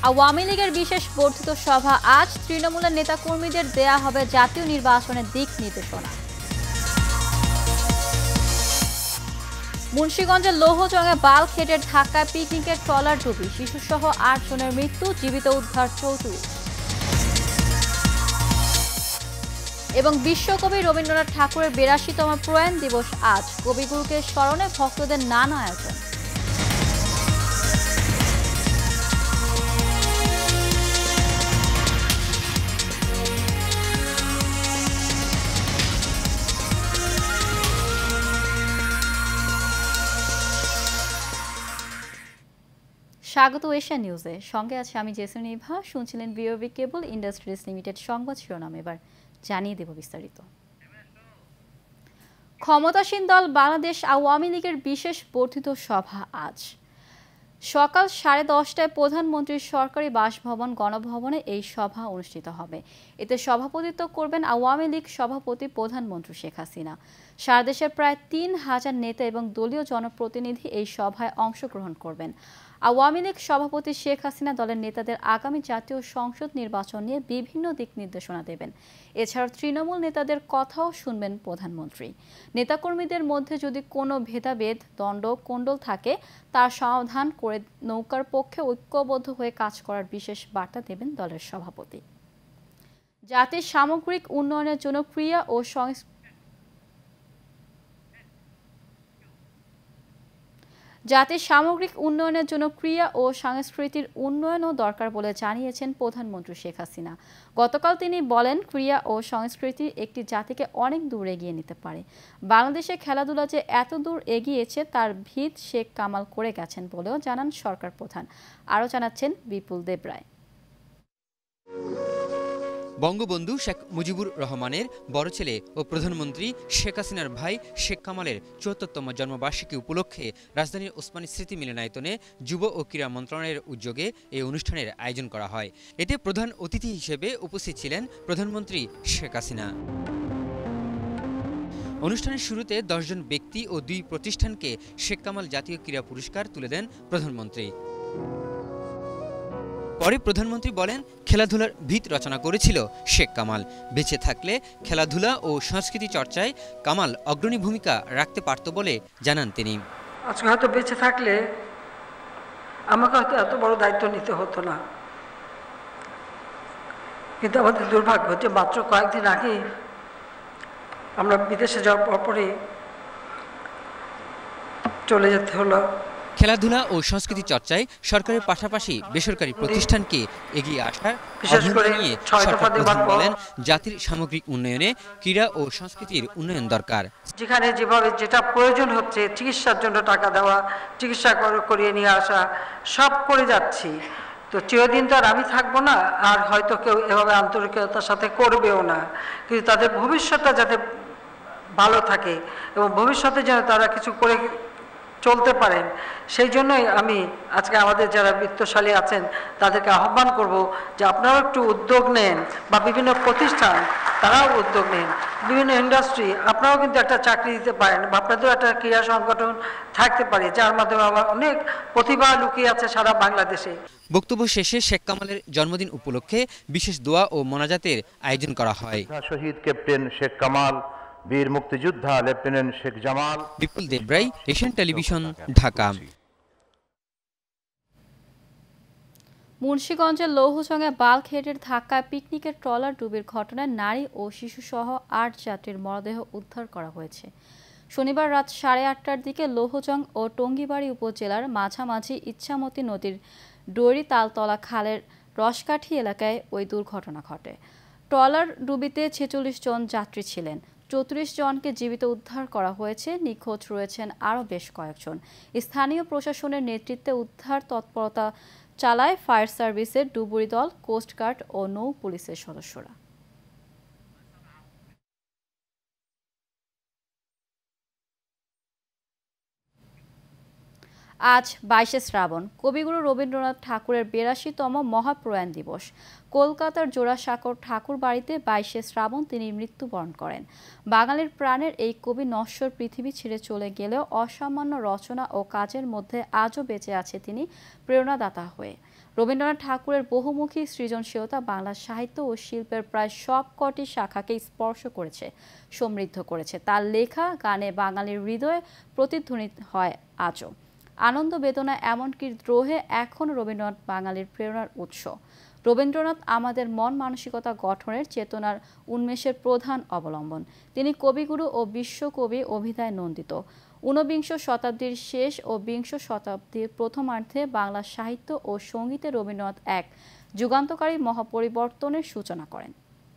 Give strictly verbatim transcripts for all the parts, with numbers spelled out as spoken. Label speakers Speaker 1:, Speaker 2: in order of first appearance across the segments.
Speaker 1: আওয়ামী লীগের বিশেষ বর্ধিত সভা আজ তৃণমূলের নেতাকর্মীদের দেয়া হবে জাতীয় নির্বাচনের দিক নির্দেশনা। মুন্সিগঞ্জের লৌহজঙ্গে বাল খেটের ধাক্কায় পিকনিকের ট্রলার ডুবি, শিশুসহ আট জনের মৃত্যু, জীবিত উদ্ধার চৌত্রিশ। এবং বিশ্বকবি রবীন্দ্রনাথ ঠাকুরের বিরাশিতম প্রয়াণ দিবস আজ, কবিগুরুকে স্মরণে ভক্তদের নানা আয়োজন। স্বাগত এশিয়ান নিউজে, সঙ্গে আছে আমি জেসন ইভা। শুনছিলেন বিওবি কেবল ইন্ডাস্ট্রিজ লিমিটেড সংবাদ শিরোনাম, এবার জানিয়ে দেব বিস্তারিত। ক্ষমতাসীন দল বাংলাদেশ আওয়ামী লীগের বিশেষ বর্ধিত সভা আজ সকাল সাড়ে দশটায় প্রধানমন্ত্রীর সরকারি বাসভবন গণভবনে এই সভা অনুষ্ঠিত হবে। এতে সভাপতিত্ব করবেন আওয়ামী লীগ সভাপতি প্রধানমন্ত্রী শেখ হাসিনা। সারা দেশের প্রায় তিন হাজার নেতা এবং দলীয় জনপ্রতিনিধি এই সভায় অংশগ্রহণ করবেন। আওয়ামী লীগ সভাপতি শেখ হাসিনা দলের নেতাদের আগামী জাতীয় সংসদ নির্বাচন নিয়ে বিভিন্ন দিক নির্দেশনা দেবেন। এছাড়াও তৃণমূল নেতাদের কথাও শুনবেন প্রধানমন্ত্রী। নেতাকর্মীদের মধ্যে যদি কোনো ভেদাভেদ দ্বন্দ্ব কোণ্ডল থাকে তার সমাধান করে নৌকার পক্ষে ঐক্যবদ্ধ হয়ে কাজ করার বিশেষ বার্তা দেবেন দলের সভাপতি। জাতির সামগ্রিক উন্নয়নের জন্য ক্রিয়া ও সংস্কৃতি জাতির সামগ্রিক উন্নয়নের জন্য ক্রিয়া ও সংস্কৃতির উন্নয়নও দরকার বলে জানিয়েছেন প্রধানমন্ত্রী শেখ হাসিনা। গতকাল তিনি বলেন, ক্রিয়া ও সংস্কৃতি একটি জাতিকে অনেক দূর এগিয়ে নিতে পারে। বাংলাদেশে খেলাধুলা যে এত দূর এগিয়েছে তার ভিত শেখ কামাল করে গেছেন বলেও জানান সরকার প্রধান। আরও জানাচ্ছেন বিপুল দেবরায়।
Speaker 2: বঙ্গবন্ধু শেখ মুজিবুর রহমানের বড় ছেলে ও প্রধানমন্ত্রী শেখ হাসিনার ভাই শেখ কামালের চুয়াত্তরতম জন্মবার্ষিকী উপলক্ষে রাজধানীর ওসমানী স্মৃতি মিলনায়তনে যুব ও ক্রীড়া মন্ত্রণালয়ের উদ্যোগে এই অনুষ্ঠানের আয়োজন করা হয়। এতে প্রধান অতিথি হিসেবে উপস্থিত ছিলেন প্রধানমন্ত্রী শেখ হাসিনা। অনুষ্ঠানের শুরুতে দশজন ব্যক্তি ও দুই প্রতিষ্ঠানকে শেখ কামাল জাতীয় ক্রীড়া পুরস্কার তুলে দেন প্রধানমন্ত্রী। পরে প্রধানমন্ত্রী বলেন, খেলাধুলার ভিত রচনা করেছিল শেখ কামাল। বেঁচে থাকলে খেলাধুলা ও সংস্কৃতি চর্চায় কামাল অগ্রণী ভূমিকা রাখতে পারত বলে জানান তিনি।
Speaker 3: আজকে হয়তো বেঁচে থাকলে আমাকে হয়তো এত বড় দায়িত্ব নিতে হতো না, কিন্তু আমাদের দুর্ভাগ্য যে মাত্র কয়েকদিন আগে আমরা বিদেশে যাওয়ার পরপরই চলে যেতে হলো।
Speaker 2: খেলাধুলা ও সংস্কৃতি চর্চায় সরকারের পাশাপাশি বেসরকারি প্রতিষ্ঠানকে এগিয়ে আসার আহ্বান নিয়ে সরকার প্রধান বলেন, জাতির সামগ্রিক উন্নয়নে ক্রীড়া ও সংস্কৃতির উন্নয়ন দরকার।
Speaker 3: যেখানে যেভাবে যেটা প্রয়োজন হচ্ছে, চিকিৎসার জন্য টাকা দেওয়া, চিকিৎসা করিয়ে নিয়ে আসা, সব করে যাচ্ছি। তো চিরদিন তো আর আমি থাকবো না, আর হয়তো কেউ এভাবে আন্তরিকতার সাথে করবেও না, কিন্তু তাদের ভবিষ্যৎটা যাতে ভালো থাকে এবং ভবিষ্যতে যেন তারা কিছু করে চলতে পারেন, সেই জন্যই আমি আজকে আমাদের যারা বিত্তশালী আছেন তাদেরকে আহ্বান করব যে আপনারাও একটু উদ্যোগ নেন, বা বিভিন্ন প্রতিষ্ঠান তারাও উদ্যোগ নেন, বিভিন্ন ইন্ডাস্ট্রি আপনারাও কিন্তু একটা চাকরি দিতে পারেন, বা আপনাদেরও একটা ক্রীড়া সংগঠন থাকতে পারে যার মাধ্যমে আমার অনেক প্রতিভা লুকিয়ে আছে সারা বাংলাদেশে।
Speaker 2: বক্তব্য শেষে শেখ কামালের জন্মদিন উপলক্ষে বিশেষ দোয়া ও মোনাজাতের আয়োজন করা হয়।
Speaker 4: শহীদ ক্যাপ্টেন শেখ কামাল, বীর মুক্তিযোদ্ধা lieutenant Sheikh Jamal.
Speaker 2: Bipul Debrai, Asian television, Dhaka.
Speaker 1: মুন্সিগঞ্জের লৌহজঙ্গে বাল খেটের ধাক্কায় পিকনিকের ট্রলার ডুবির ঘটনায় নারী ও শিশুসহ আট যাত্রীর মরদেহ উদ্ধার করা হয়েছে। শনিবার রাত সাড়ে আটটার দিকে লৌহজং ও টঙ্গিবাড়ি উপজেলার মাঝামাঝি ইচ্ছামতি নদীর ডৈরি তালতলা খালের রসকাঠি এলাকায় ওই দুর্ঘটনা ঘটে। ট্রলার ডুবিতে ছেচল্লিশ জন যাত্রী ছিলেন। চৌত্রিশ জনকে জীবিত উদ্ধার করা হয়েছে, নিখোঁজ রয়েছেন আরও বেশ কয়েকজন। স্থানীয় প্রশাসনের নেতৃত্বে উদ্ধার তৎপরতা চালায় ফায়ার সার্ভিসের ডুবুরি দল, কোস্টগার্ড ও নৌ পুলিশের সদস্যরা। আজ বাইশে শ্রাবণ, কবিগুরু রবীন্দ্রনাথ ঠাকুরের বিরাশিতম মহাপ্রয়াণ দিবস। কলকাতার জোড়াসাঁকোর ঠাকুর বাড়িতে বাইশে শ্রাবণ তিনি মৃত্যুবরণ করেন। বাঙালির প্রাণের এই কবি নশ্বর পৃথিবী ছেড়ে চলে গেলেও অসামান্য রচনা ও কাজের মধ্যে আজও বেঁচে আছে তিনি প্রেরণাদাতা হয়ে। রবীন্দ্রনাথ ঠাকুরের বহুমুখী সৃজনশীলতা বাংলা সাহিত্য ও শিল্পের প্রায় সব কটি শাখাকে স্পর্শ করেছে, সমৃদ্ধ করেছে। তার লেখা গানে বাঙালির হৃদয়ে প্রতিধ্বনিত হয় আজও। আনন্দ বেদনা এমনকি দ্রোহে এখন রবীন্দ্রনাথ বাঙালির প্রেরণার উৎস। রবীন্দ্রনাথ আমাদের মন মানসিকতা গঠনের চেতনার উন্মেষের প্রধান অবলম্বন। তিনি কবিগুরু ও বিশ্বকবি অভিধায় নন্দিত। ঊনবিংশ শতাব্দীর শেষ ও বিংশ শতাব্দীর প্রথমার্ধে বাংলা সাহিত্য ও সঙ্গীতে রবীন্দ্রনাথ এক যুগান্তকারী মহাপরিবর্তনের সূচনা করেন।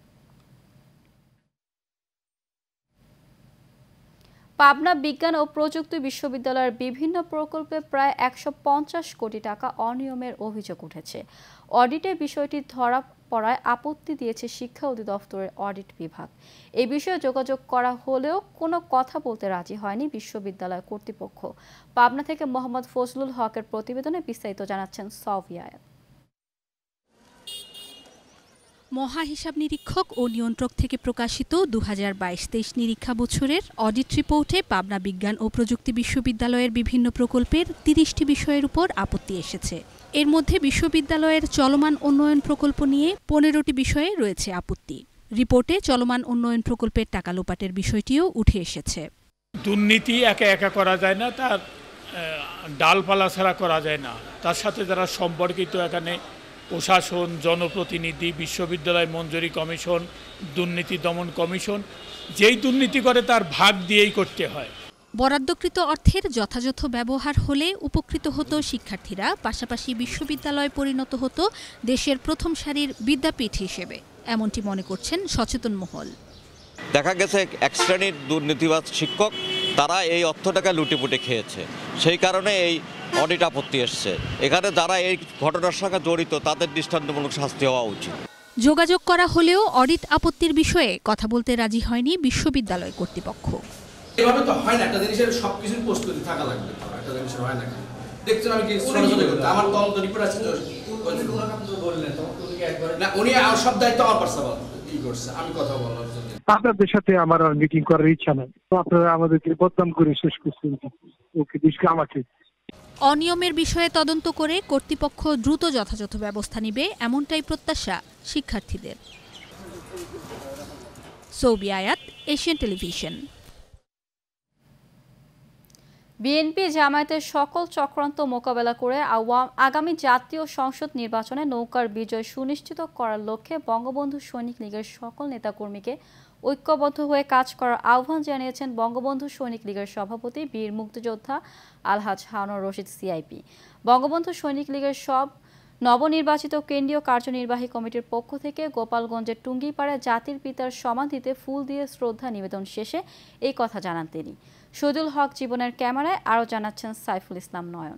Speaker 1: পাবনা বিজ্ঞান ও প্রযুক্তি বিশ্ববিদ্যালয়ের বিভিন্ন প্রকল্পে প্রায় একশো পঞ্চাশ কোটি টাকা অনিয়মের অভিযোগ উঠেছে। অডিটে বিষয়টি ধরা পড়ায় আপত্তি দিয়েছে শিক্ষা অধিদপ্তরের অডিট বিভাগ। এই বিষয়ে যোগাযোগ করা হলেও কোনো কথা বলতে রাজি হয়নি বিশ্ববিদ্যালয় কর্তৃপক্ষ। পাবনা থেকে মোহাম্মদ ফজলুল হকের প্রতিবেদনে বিস্তারিত জানাচ্ছেন সাউফিয়া।
Speaker 5: মহা হিসাব নিরীক্ষক ও নিয়ন্ত্রক থেকে প্রকাশিত দু হাজার বাইশ তেইশ নিরীক্ষা বছরের অডিট রিপোর্টে পাবনা বিজ্ঞান ও প্রযুক্তি বিশ্ববিদ্যালয়ের বিভিন্ন প্রকল্পের তিরিশটি বিষয়ের উপর আপত্তি এসেছে। এর মধ্যে বিশ্ববিদ্যালয়ের চলমান উন্নয়ন প্রকল্প নিয়ে পনেরোটি বিষয়ে রয়েছে আপত্তি। রিপোর্টে চলমান উন্নয়ন প্রকল্পের টাকা লোপাটের বিষয়টিও উঠে এসেছে।
Speaker 6: দুর্নীতি একা একা করা যায় না, তার ডালপালা ছাড়া করা যায় না। তার সাথে যারা সম্পর্কিত এখানে প্রশাসন, জনপ্রতিনিধি, বিশ্ববিদ্যালয় মঞ্জুরি কমিশন, দুর্নীতি দমন কমিশন, যেই দুর্নীতি করে তার ভাগ দিয়েই করতে হয়।
Speaker 5: বরাদ্দকৃত অর্থের যথাযথ ব্যবহার হলে উপকৃত হতো শিক্ষার্থীরা, পাশাপাশি বিশ্ববিদ্যালয় পরিণত হতো দেশের প্রথম সারির বিদ্যাপীঠ হিসেবে, এমনটি মনে করছেন সচেতন মহল।
Speaker 7: দেখা গেছে এক শ্রেণীর দুর্নীতিবাজ শিক্ষক তারা এই অর্থটাকে লুটেপুটে খেয়েছে, সেই কারণে এই অডিট আপত্তি এসছে। এখানে যারা এই ঘটনার সঙ্গে জড়িত তাদের দৃষ্টান্তমূলক শাস্তি হওয়া উচিত।
Speaker 5: যোগাযোগ করা হলেও অডিট আপত্তির বিষয়ে কথা বলতে রাজি হয়নি বিশ্ববিদ্যালয় কর্তৃপক্ষ।
Speaker 8: এভাবে তো হয় না, একটা জিনিসের সবকিছুর প্রস্তুতি থাকা লাগবে, একটা জিনিসের হয় না। দেখছেন আমি কি ছোটাছুটি করতে, আমার তদন্ত রিপোর্ট আছে না, উনি সব দায়িত্ব আমার পার্সোনাল ই করছে, আমি কথা বলার জন্য।
Speaker 9: আপনাদের সাথে আমার আর মিটিং করার ইচ্ছা নাই, তো আপনারা আমাদেরকে বদনাম করে শেষ করছেন। ওকে দিশকে আমাকে
Speaker 5: অনিয়মের বিষয়ে তদন্ত করে কর্তৃপক্ষ দ্রুত যথাযথ ব্যবস্থা নেবে, এমনটাই প্রত্যাশা শিক্ষার্থীদের। সৌবি আয়াত, এশিয়ান টেলিভিশন।
Speaker 1: বিএনপি জামায়াতের সকল চক্রান্ত মোকাবেলা করে আগামী জাতীয় সংসদ নির্বাচনে নৌকার বিজয় সুনিশ্চিত করার লক্ষ্যে বঙ্গবন্ধু সৈনিক লীগের সকল নেতাকর্মীকে ঐক্যবদ্ধ হয়ে কাজ করার আহ্বান জানিয়েছেন বঙ্গবন্ধু সৈনিক লীগের সভাপতি বীর মুক্তিযোদ্ধা আলহাজ হারুনুর রশিদ সিআইপি। বঙ্গবন্ধু সৈনিক লীগের সব নবনির্বাচিত কেন্দ্রীয় কার্যনির্বাহী কমিটির পক্ষ থেকে গোপালগঞ্জের টুঙ্গিপাড়ায় জাতির পিতার সমাধিতে ফুল দিয়ে শ্রদ্ধা নিবেদন শেষে এই কথা জানান তিনি। শহীদুল হক জীবনের ক্যামেরায় আরও জানাচ্ছেন সাইফুল ইসলাম নয়ন।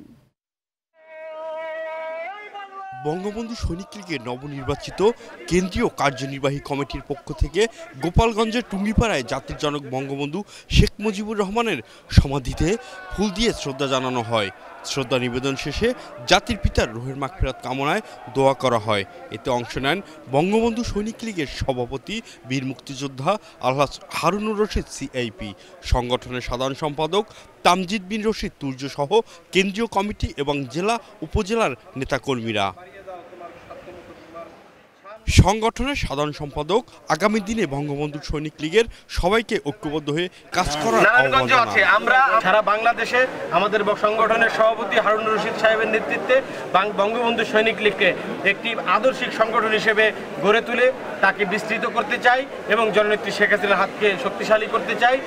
Speaker 10: বঙ্গবন্ধু সৈনিক লীগের নবনির্বাচিত কেন্দ্রীয় কার্যনির্বাহী কমিটির পক্ষ থেকে গোপালগঞ্জের টুঙ্গিপাড়ায় জাতির জনক বঙ্গবন্ধু শেখ মুজিবুর রহমানের সমাধিতে ফুল দিয়ে শ্রদ্ধা জানানো হয়। শ্রদ্ধা নিবেদন শেষে জাতির পিতার রুহের মাগফিরাত কামনায় দোয়া করা হয়। এতে অংশ নেন বঙ্গবন্ধু সৈনিক লীগের সভাপতি বীর মুক্তিযোদ্ধা আলহাজ হারুনুর রশিদ সিআইপি, সংগঠনের সাধারণ সম্পাদক তামজিদ বিন রশিদ তুর্য সহ কেন্দ্রীয় কমিটি এবং জেলা উপজেলার নেতাকর্মীরা। সংগঠনের সাধারণ সম্পাদক আগামী দিনে বঙ্গবন্ধু সৈনিক লীগের সবাইকে ঐক্যবদ্ধ হয়ে কাজ করার আহ্বান জানান।
Speaker 11: আমরা সারা বাংলাদেশে আমাদের সংগঠনের সভাপতি হারুনুর রশিদ সাহেবের নেতৃত্বে বঙ্গবন্ধু সৈনিক লীগকে একটি আদর্শিক সংগঠন হিসেবে গড়ে তুলে তাকে বিস্তৃত করতে চাই এবং জননেত্রী শেখ হাসিনার হাতকে শক্তিশালী করতে চাই।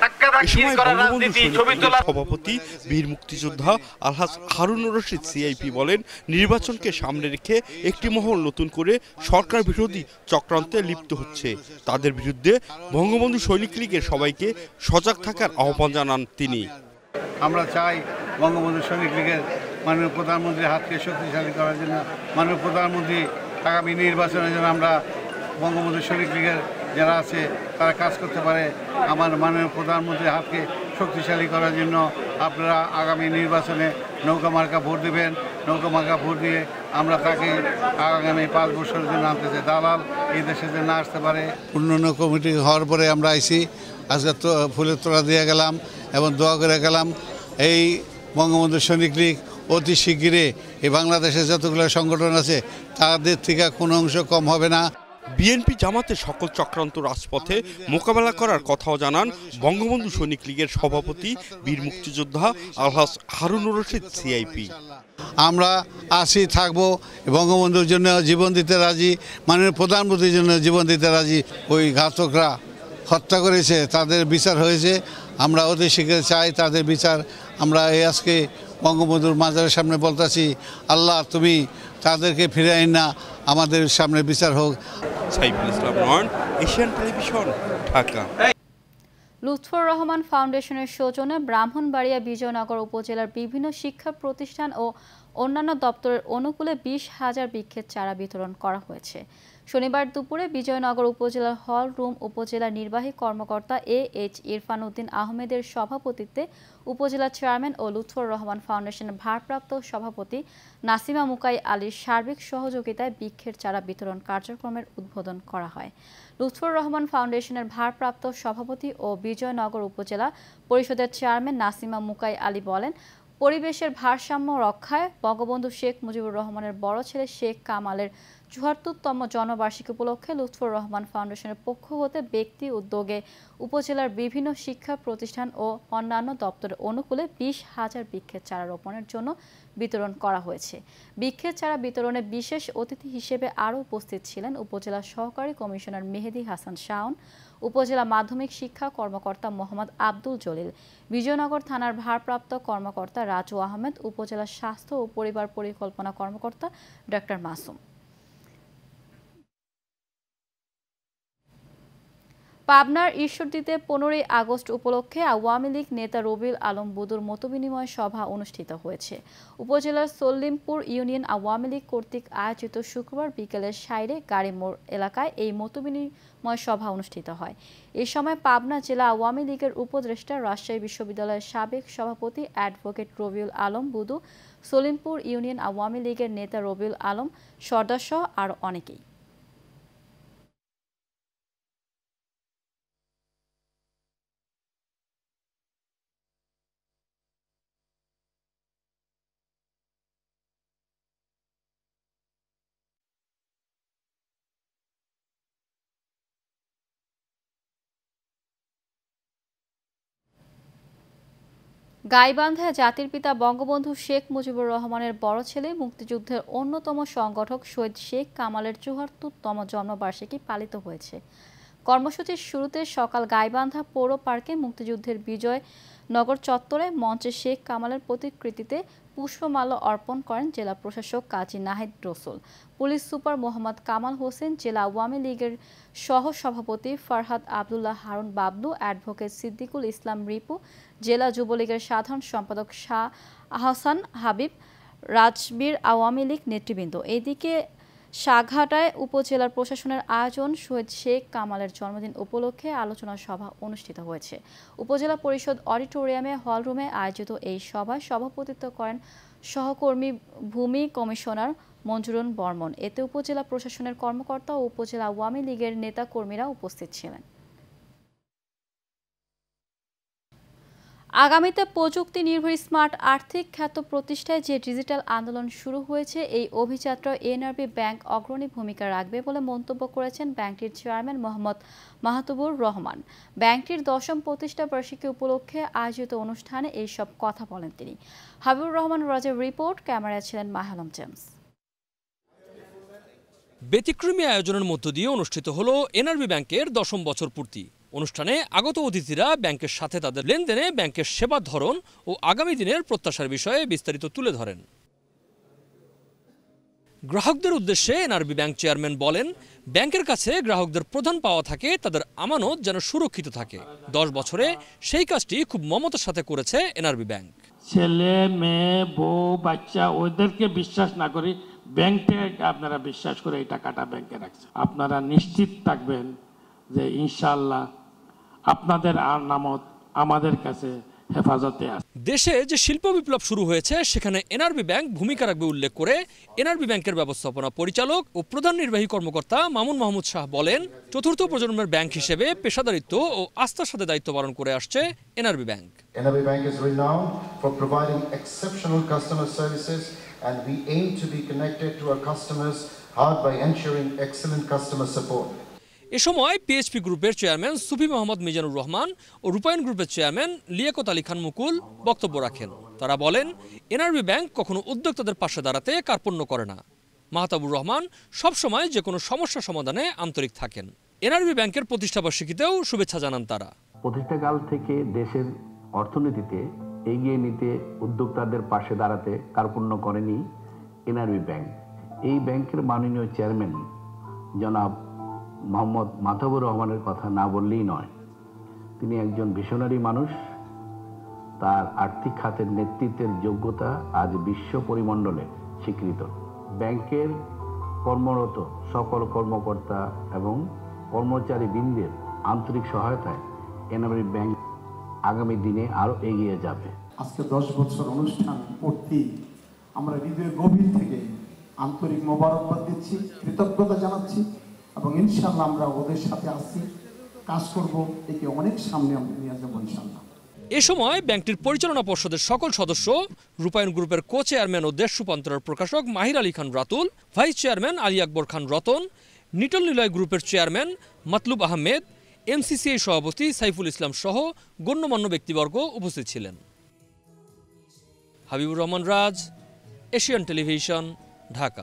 Speaker 10: সভাপতি বীর মুক্তিযোদ্ধা আলহাজ হারুনুর রশিদ সিআইপি বলেন, নির্বাচনকে সামনে রেখে একটি মহল নতুন করে সরকার বিরোধী চক্রান্তে লিপ্ত হচ্ছে। তাদের বিরুদ্ধে বঙ্গবন্ধু সৈনিক লীগের সবাইকে সজাগ থাকার আহ্বান জানান তিনি।
Speaker 12: আমরা চাই বঙ্গবন্ধু সৈনিক লীগের মাননীয় প্রধানমন্ত্রীর হাতকে শক্তিশালী করার জন্য, মাননীয় প্রধানমন্ত্রী আগামী নির্বাচনের জন্য আমরা বঙ্গবন্ধু সৈনিক লীগের যারা আছে তারা কাজ করতে পারে। আমার মাননীয় প্রধানমন্ত্রীর হাতকে শক্তিশালী করার জন্য আপনারা আগামী নির্বাচনে নৌকা মার্কা ভোট দেবেন। নৌকা মার্কা ভোট দিয়ে আমরা তাকে আগামী পাঁচ বছরের জন্য আনতে চাই। দালাল এই দেশে যে না আসতে পারে। উন্নয়ন কমিটি হওয়ার পরে আমরা আইসি আজকে তো ফুলের তোড়া দিয়ে গেলাম এবং দোয়া করে গেলাম এই বঙ্গবন্ধু সৈনিক লীগ অতি শিগগিরই এই বাংলাদেশে যতগুলো সংগঠন আছে তাদের থেকে কোনো অংশ কম হবে না।
Speaker 10: বিএনপি জামাতের সকল চক্রান্ত রাজপথে মোকাবেলা করার কথাও জানান বঙ্গবন্ধু সৈনিক লীগের সভাপতি বীর মুক্তিযোদ্ধা আলহাজ হারুনুর রশিদ সিআইপি।
Speaker 12: আমরা আসি থাকবো, বঙ্গবন্ধুর জন্য জীবন দিতে রাজি, মাননীয় প্রধানমন্ত্রীর জন্য জীবন দিতে রাজি। ওই ঘাতকরা হত্যা করেছে, তাদের বিচার হয়েছে, আমরা অতি শীঘ্র চাই তাদের বিচার। আমরা এই আজকে বঙ্গবন্ধুর মাজারের সামনে বলতেছি, আল্লাহ তুমি তাদেরকে ফিরে আইন না, আমাদের সামনে বিচার হোক।
Speaker 10: Saiful Islam Nayan, Asian television, Dhaka.
Speaker 1: লুৎফর রহমান ফাউন্ডেশনের সৌজন্যে ব্রাহ্মণবাড়িয়া বিজয়নগর উপজেলার বিভিন্ন শিক্ষা প্রতিষ্ঠান ও অন্যান্য দপ্তরের অনুকূলে বিশ হাজার বৃক্ষের চারা বিতরণ করা হয়েছে। শনিবার দুপুরে বিজয়নগর উপজেলার হল রুম উপজেলা নির্বাহী কর্মকর্তা এ এইচ ইরফান উদ্দিন আহমেদের সভাপতিত্বে উপজেলা চেয়ারম্যান ও লুৎফর রহমান ফাউন্ডেশনের ভারপ্রাপ্ত সভাপতি নাসিমা মুকাই আলীর সার্বিক সহযোগিতায় বৃক্ষের চারা বিতরণ কার্যক্রমের উদ্বোধন করা হয়। লুৎফর রহমান ফাউন্ডেশনের ভারপ্রাপ্ত সভাপতি ও বিজয়নগর উপজেলা পরিষদের চেয়ারম্যান নাসিমা মুকাই আলী বলেন, পরিবেশের ভারসাম্য রক্ষায় বঙ্গবন্ধু শেখ মুজিবুর রহমানের বড় ছেলে শেখ কামালের চুয়াত্তরতম জন্মবার্ষিকী উপলক্ষে লুৎফর রহমান ফাউন্ডেশনের পক্ষ হতে ব্যক্তি উদ্যোগে উপজেলার বিভিন্ন শিক্ষা প্রতিষ্ঠান ও অন্যান্য দপ্তরের অনুকূলে বিশ হাজার বৃক্ষের চারা রোপণের জন্য বিতরণ করা হয়েছে। বৃক্ষের চারা বিতরণে বিশেষ অতিথি হিসেবে আরও উপস্থিত ছিলেন উপজেলা সহকারী কমিশনার মেহেদি হাসান শাওন, উপজেলা মাধ্যমিক শিক্ষা কর্মকর্তা মোহাম্মদ আব্দুল জলিল, বিজয়নগর থানার ভারপ্রাপ্ত কর্মকর্তা রাজু আহমেদ, উপজেলা স্বাস্থ্য ও পরিবার পরিকল্পনা কর্মকর্তা ডক্টর মাসুম। পাবনার ঈশ্বরদীতে পনেরোই আগস্ট উপলক্ষে আওয়ামী লীগ নেতা রবিউল আলম বুদুর মতবিনিময় সভা অনুষ্ঠিত হয়েছে। উপজেলার সল্লিমপুর ইউনিয়ন আওয়ামী লীগ কর্তৃক আয়োজিত শুক্রবার বিকেলে সাইরে গাড়ি মোড় এলাকায় এই মতবিনিময় সভা অনুষ্ঠিত হয়। এই সময় পাবনা জেলা আওয়ামী লীগের উপদেষ্টা, রাজশাহী বিশ্ববিদ্যালয়ের সাবেক সভাপতি অ্যাডভোকেট রবিউল আলম বুদু, সলিমপুর ইউনিয়ন আওয়ামী লীগের নেতা রবিউল আলম সর্দার সহ আরও অনেকেই। গাইবান্ধায় জাতির পিতা বঙ্গবন্ধু শেখ মুজিবুর রহমানের বড় ছেলে মুক্তিযুদ্ধের অন্যতম সংগঠক শহীদ শেখ কামালের চুয়াত্তরতম জন্মবার্ষিকী পালিত হয়েছে। কর্মসূচির শুরুতে সকাল গাইবান্ধা পৌর পার্কে মুক্তিযুদ্ধের বিজয় নগর চত্বরে মঞ্চে শেখ কামালের প্রতিকৃতিতে পুষ্পমাল্য অর্পণ করেন জেলা প্রশাসক কাজী নাহিদ রসুল। পুলিশ সুপার মোহাম্মদ কামাল হোসেন, জেলা আওয়ামী লীগের সহ সভাপতি ফারহাদ আবদুল্লাহ হারুন বাবলু, অ্যাডভোকেট সিদ্দিকুল ইসলাম রিপু, জেলা যুবলীগের সাধারণ সম্পাদক শাহ আহসান হাবিব, রাজবীর আওয়ামী লীগ নেতৃবৃন্দ। এদিকে সাঘাটায় উপজেলার প্রশাসনের আয়োজন শহীদ শেখ কামালের জন্মদিন উপলক্ষে আলোচনা সভা অনুষ্ঠিত হয়েছে। উপজেলা পরিষদ অডিটোরিয়ামে হলরুমে আয়োজিত এই সভায় সভাপতিত্ব করেন সহকর্মী ভূমি কমিশনার মঞ্জুরুন বর্মন। এতে উপজেলা প্রশাসনের কর্মকর্তা ও উপজেলা আওয়ামী লীগের নেতা কর্মীরা উপস্থিত ছিলেন। আগামীতে প্রযুক্তি নির্ভর স্মার্ট আর্থিক খাত প্রতিষ্ঠায় যে ডিজিটাল আন্দোলন শুরু হয়েছে, এই অভিযাত্রা এনআরবি ব্যাংক অগ্রণী ভূমিকা রাখবে বলে মন্তব্য করেছেন ব্যাংকটির চেয়ারম্যান মোহাম্মদ মাহতুবুর রহমান। ব্যাংকটির দশম প্রতিষ্ঠা বার্ষিকী উপলক্ষে আয়োজিত অনুষ্ঠানে এইসব কথা বলেন তিনি। হাবিবুর রহমান রাজের রিপোর্ট, ক্যামেরায় ছিলেন মাহালম জেমস।
Speaker 13: ব্যতিক্রমী আয়োজনের মধ্য দিয়ে অনুষ্ঠিত হলো এনআরবি ব্যাংকের দশম বছর পূর্তি। অনুষ্ঠানে আগত অতিথিরা ব্যাংকের সাথে তাদের লেনদেনে ব্যাংকের সেবার ধরন ও আগামী দিনের প্রত্যাশার বিষয়ে বিস্তারিত তুলে ধরেন। গ্রাহকদের উদ্দেশ্যে এনআরবি ব্যাংক চেয়ারম্যান বলেন, ব্যাংকের কাছে গ্রাহকদের প্রধান পাওয়া থাকে তাদের আমানত যেন সুরক্ষিত থাকে। দশ বছরে সেই কাজটি খুব মমতার সাথে করেছে এনআরবি ব্যাংক।
Speaker 14: ছেলে মেয়ে বউ বাচ্চা ওদেরকে বিশ্বাস না করি ব্যাংকে আপনারা বিশ্বাস করে এই টাকাটা ব্যাংকে রাখছেন। আপনারা নিশ্চিত থাকবেন যে ইনশাআল্লাহ আপনাদের আমানত আমাদের কাছে হেফাজতে আছে।
Speaker 13: দেশে যে শিল্প বিপ্লব শুরু হয়েছে সেখানে এনআরবি ব্যাংক ভূমিকা রাখবে উল্লেখ করে এনআরবি ব্যাংকের ব্যবস্থাপনা পরিচালক ও প্রধান নির্বাহী কর্মকর্তা মামুন মাহমুদ শাহ বলেন, চতুর্থ প্রজন্মের ব্যাংক হিসেবে পেশাদারিত্ব ও আস্থার সাথে দায়িত্ব পালন করে আসছে NRB bank.
Speaker 15: NRB Bank is renowned for providing exceptional customer services and we aim to be connected to our customers hard by ensuring excellent customer support.
Speaker 13: এ সময় পিএইচপি গ্রুপের চেয়ারম্যান সুফি মোহাম্মদ মিজানুর রহমান ও রূপায়ণ গ্রুপের চেয়ারম্যান লিয়াকত আলী খান মুকুল বক্তব্য রাখেন। তারা বলেন, এনআরবি ব্যাংক কখনো উদ্যোক্তাদের পাশে দাঁড়াতে কার্পণ্য করে না। মাহতাবুর রহমান সবসময় যে কোনো সমস্যা সমাধানে আন্তরিক থাকেন। এনআরবি ব্যাংকের প্রতিষ্ঠাবার্ষিকীতেও শুভেচ্ছা জানান তারা।
Speaker 16: প্রতিষ্ঠাকাল থেকে দেশের অর্থনীতিতে এগিয়ে নিতে উদ্যোক্তাদের পাশে দাঁড়াতে কার্পণ্য করেনি এনআরবি ব্যাংক। এই ব্যাংকের মাননীয় চেয়ারম্যান জনাব মোহাম্মদ মাহতাবুর রহমানের কথা না বললেই নয়। তিনি একজন ভিশনারি মানুষ। তার আর্থিক খাতের নেতৃত্বের যোগ্যতা আজ বিশ্ব পরিমণ্ডলে স্বীকৃত। ব্যাংকের কর্মরত সকল কর্মকর্তা এবং কর্মচারী বৃন্দের আন্তরিক সহায়তায় এনআরবি ব্যাংক আগামী দিনে আরও এগিয়ে যাবে।
Speaker 17: আজকে দশ বছর অনুষ্ঠান পূর্তি আমরা হৃদয়ের গভীর থেকে আন্তরিক মোবারকবাদ দিচ্ছি, কৃতজ্ঞতা জানাচ্ছি এবং ইনশাআল্লাহ আমরা ওদের সাথে আছি, কাজ করব, একে অনেক সামনে আমরা নিয়ে যাবো ইনশাআল্লাহ।
Speaker 13: এ সময় ব্যাংকটির পরিচালনা পর্ষদের সকল সদস্য, রূপায়ণ গ্রুপের কো চেয়ারম্যান ও দেশ রূপান্তরের প্রকাশক মাহির আলী খান রাতুল, ভাইস চেয়ারম্যান আলী আকবর খান রতন, নিটল নিলয় গ্রুপের চেয়ারম্যান মাতলুব আহমেদ, এমসিসিআই সভাপতি সাইফুল ইসলাম সহ গণ্যমান্য ব্যক্তিবর্গ উপস্থিত ছিলেন। Habibur Rahman Raj, Asian television, Dhaka.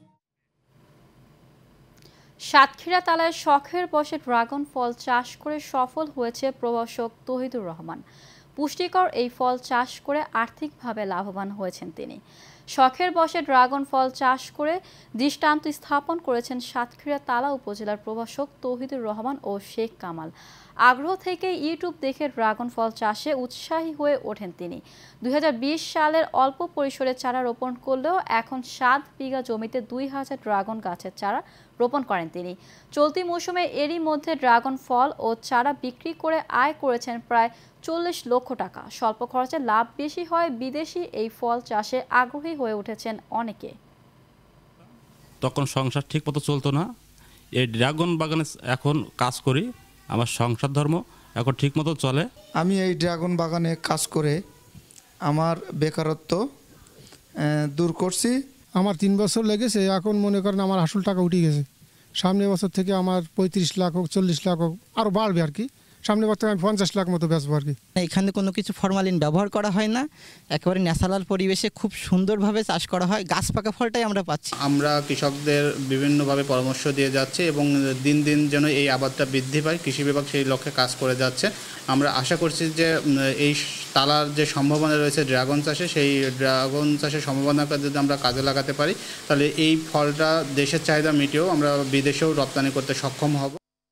Speaker 1: সাতক্ষীরা তালায় শখের বশে ড্রাগন ফল চাষ করে সফল হয়েছে প্রভাষক তহিদুর রহমান। পুষ্টিকর এই ফল চাষ করে আর্থিকভাবে লাভবান হয়েছেন তিনি। শখের বশে ড্রাগন ফল চাষ করে দৃষ্টান্ত স্থাপন করেছেন সাতক্ষীরা তালা উপজেলার প্রভাষক তহিদুর রহমান ও শেখ কামাল। আগ্রহ থেকে ইউটিউব দেখে ড্রাগন ফল চাষে উৎসাহী হয়ে ওঠেন তিনি। দুই হাজার বিশ সালের অল্প পরিসরে চারা রোপণ করলেও এখন সাত বিঘা জমিতে দুই হাজার ড্রাগন গাছের চারা রোপণ করেন তিনি। চলতি মৌসুমে এরই মধ্যে ড্রাগন ফল ও চারা বিক্রি করে আয় করেছেন প্রায় চল্লিশ লক্ষ টাকা। স্বল্প খরচে লাভ বেশি হয় বিদেশি এই ফল চাষে আগ্রহী হয়ে উঠেছেন অনেকে।
Speaker 18: তখন সংসার ঠিক মতো চলতো না, এই ড্রাগন বাগানে এখন কাজ করি, আমার সংসার ধর্ম এখন ঠিক মতো চলে।
Speaker 19: আমি এই ড্রাগন বাগানে কাজ করে আমার বেকারত্ব দূর করছি।
Speaker 20: আমার তিন বছর লেগেছে, এখন মনে করেন আমার আসল টাকা উঠে গেছে। সামনের বছর থেকে আমার পঁয়ত্রিশ লাখ হোক, চল্লিশ লাখ হোক, আরও বাড়বে আর কি। সামনে বছর আমি পঞ্চাশ লাখ মতো বেচবো আর কি।
Speaker 21: এখানে কোনো কিছু ফরমালিন ব্যবহার করা হয় না, একেবারে ন্যাচারাল পরিবেশে খুব সুন্দরভাবে চাষ করা হয়। গাছ পাকা ফলটাই আমরা পাচ্ছি।
Speaker 22: আমরা কৃষকদের বিভিন্নভাবে পরামর্শ দিয়ে যাচ্ছি এবং দিন দিন যেন এই আবাদটা বৃদ্ধি পায়, কৃষি বিভাগ সেই লক্ষ্যে কাজ করে যাচ্ছে। আমরা আশা করছি যে এই তালার যে সম্ভাবনা রয়েছে ড্রাগন চাষে, সেই ড্রাগন চাষের সম্ভাবনাকে যদি আমরা কাজে লাগাতে পারি তাহলে এই ফলটা দেশের চাহিদা মিটিয়েও আমরা বিদেশেও রপ্তানি করতে সক্ষম হব।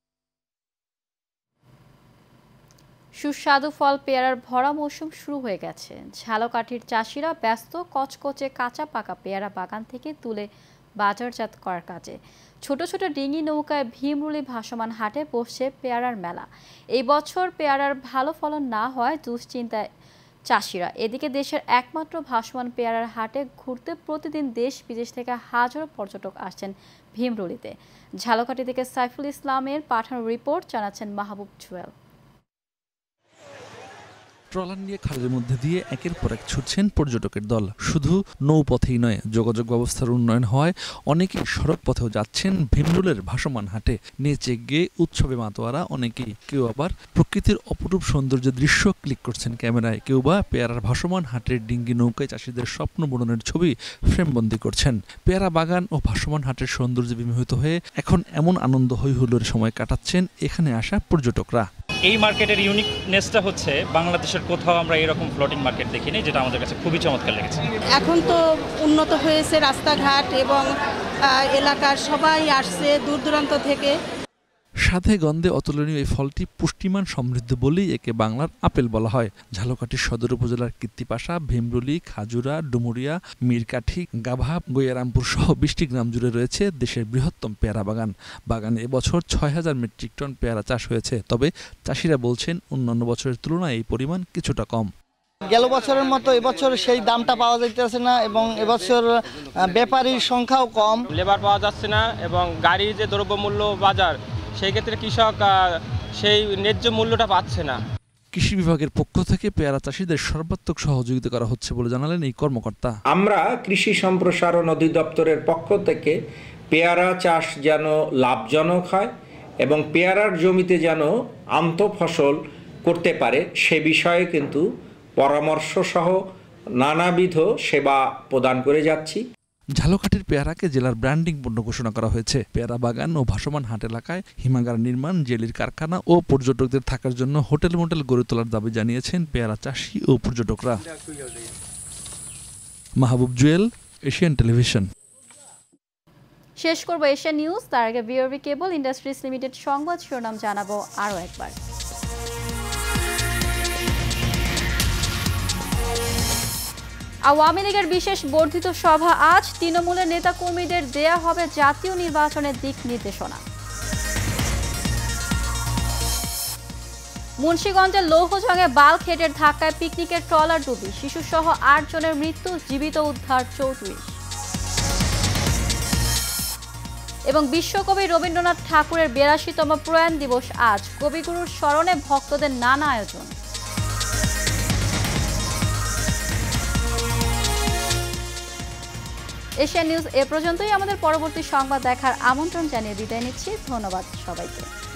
Speaker 1: সুস্বাদু ফল পেয়ারার ভরা মৌসুম শুরু হয়ে গেছে। ঝালকাঠির চাষিরা ব্যস্ত কচকচে কাঁচা পাকা পেয়ারা বাগান থেকে তুলে বাজারজাত করার কাজে। ছোট ছোট ডিঙি নৌকায় ভীমরুলি ভাসমান হাটে বসছে পেয়ারার মেলা। এই বছর পেয়ারার ভালো ফলন না হয় দুশ্চিন্তায় চাষিরা। এদিকে দেশের একমাত্র ভাসমান পেয়ারার হাটে ঘুরতে প্রতিদিন দেশ বিদেশ থেকে হাজারো পর্যটক আসছেন ভীমরুলিতে। ঝালকাঠি থেকে সাইফুল ইসলামের পাঠানো রিপোর্ট জানাচ্ছেন মাহবুব জুয়েল।
Speaker 23: ট্রলার নিয়ে খালের মধ্যে দিয়ে একের পর এক ছুটছেন পর্যটকের দল। শুধু নৌপথেই নয়, যোগাযোগ ব্যবস্থার উন্নয়ন হওয়ায় অনেকেই সড়ক পথেও যাচ্ছেন ভীমরুলের ভাসমান হাটে। নেচে গিয়ে উৎসবে মাতোয়ারা অনেকেই, কেউ আবার প্রকৃতির অপরূপ সৌন্দর্যের দৃশ্য ক্লিক করছেন ক্যামেরায়, কেউ বা পেয়ারার ভাসমান হাটের ডিঙ্গি নৌকায় চাষিদের স্বপ্ন বুননের ছবি ফ্রেমবন্দি করছেন। পেয়ারা বাগান ও ভাসমান হাটের সৌন্দর্যে বিমোহিত হয়ে এখন এমন আনন্দ হৈহুল্লোড়ের সময় কাটাচ্ছেন এখানে আসা পর্যটকরা।
Speaker 24: এই মার্কেটের ইউনিকনেসটা হচ্ছে বাংলাদেশের কোথাও আমরা এরকম ফ্লোটিং মার্কেট দেখিনি, যেটা আমাদের কাছে খুবই চমৎকার লেগেছে।
Speaker 25: এখন তো উন্নত হয়েছে রাস্তাঘাট এবং এলাকার সবাই আসছে দূর দূরান্ত থেকে।
Speaker 23: স্বাদে গন্ধে অতুলনীয় এই ফলটি পুষ্টিমান সমৃদ্ধ বলেই একে বাংলার আপেল বলা হয়। ঝালকাঠির সদর উপজেলার কীর্তিপাশা, ভীমরুলি, খাজুরা, ডুমুরিয়া, মিরকাঠি, গাভা, গইয়ারামপুর সহ বিশটি গ্রাম জুড়ে রয়েছে দেশের বৃহত্তম পেয়ারা বাগান। বাগানে এবছর ছয় হাজার মেট্রিক টন পেয়ারা চাষ হয়েছে। তবে চাষিরা বলছেন অন্যান্য বছরের তুলনায় এই পরিমাণ কিছুটা কম।
Speaker 2: গেল বছরের মতো এবছর সেই দামটা পাওয়া যাইতেছে না এবং এবছর ব্যাপারীর সংখ্যাও কম,
Speaker 3: লেবার পাওয়া যাচ্ছে না এবং গাড়ির যে দ্রব্যমূল্য বাজার সেই ক্ষেত্রে কৃষক সেই ন্যায্য মূল্যটা পাচ্ছে না।
Speaker 23: কৃষি বিভাগের পক্ষ থেকে পেয়ারা চাষীদের সর্বাত্মক সহযোগিতা করা হচ্ছে বলে জানালেন এই কর্মকর্তা।
Speaker 4: আমরা কৃষি সম্প্রসারণ অধিদপ্তরের পক্ষ থেকে পেয়ারা চাষ যেন লাভজনক হয় এবং পেয়ারার জমিতে যেন আন্তঃফসল করতে পারে সে বিষয়ে কিন্তু পরামর্শ সহ নানাবিধ সেবা প্রদান করে যাচ্ছি।
Speaker 23: ঝালকাঠির পেয়ারাকে জেলার ব্র্যান্ডিং পণ্য ঘোষণা করা হয়েছে। পেয়ারা বাগান ও ভাসমান হাট এলাকায় হিমাগার নির্মাণ, জেলির কারখানা ও পর্যটকদের থাকার জন্য হোটেল মোটেল গড়ে তোলার দাবি জানিয়েছেন পেয়ারা চাষি ও পর্যটকরা। Mahbub Jewel, Asian television.
Speaker 1: শেষ করব এশিয়ান নিউজ, তার আগে বিআরবি কেবল ইন্ডাস্ট্রিজ লিমিটেড সংবাদ শিরোনাম জানাবো আরও একবার। আওয়ামী লীগের বিশেষ বর্ধিত সভা আজ, তৃণমূলের নেতাকর্মীদের দেয়া হবে জাতীয় নির্বাচনের দিক নির্দেশনা। মুন্সিগঞ্জের লৌহজংয়ে বাল্কহেডের ধাক্কায় পিকনিকের ট্রলার ডুবি, শিশুসহ আট জনের মৃত্যু, জীবিত উদ্ধার চৌত্রিশ। এবং বিশ্বকবি রবীন্দ্রনাথ ঠাকুরের বিরাশিতম প্রয়াণ দিবস আজ, কবিগুরুর স্মরণে ভক্তদের নানা আয়োজন। এশিয়ান নিউজ এ পর্যন্তই। আমাদের পরবর্তী সংবাদ দেখার আমন্ত্রণ জানিয়ে বিদায় নিচ্ছি। ধন্যবাদ সবাইকে।